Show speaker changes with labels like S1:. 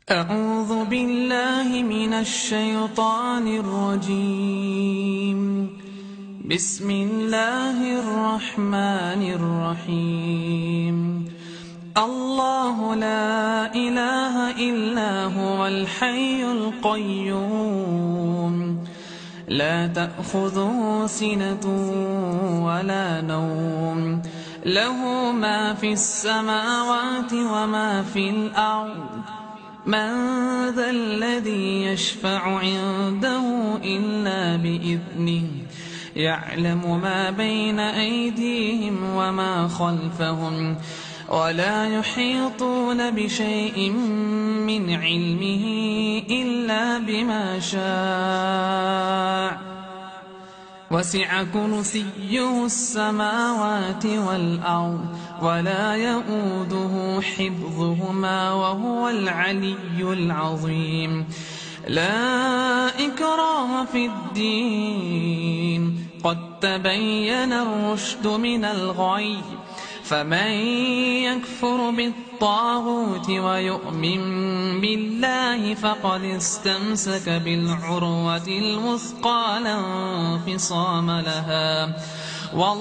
S1: أعوذ بالله من الشيطان الرجيم. بسم الله الرحمن الرحيم. الله لا إله إلا هو الحي القيوم، لا تأخذه سنة ولا نوم، له ما في السماوات وما في الأرض. من ذا الذي يشفع عنده إلا بإذنه، يعلم ما بين أيديهم وما خلفهم، ولا يحيطون بشيء من علمه إلا بما شاء. وسع كرسيه السماوات والأرض، ولا يئوده حفظهما، وهو العلي العظيم. لا إكراه في الدين، قد تبين الرشد من الغي، فمن يكفر بالطاغوت ويؤمن بالله فقد استمسك بالعروة الوثقى لا انفصام لها.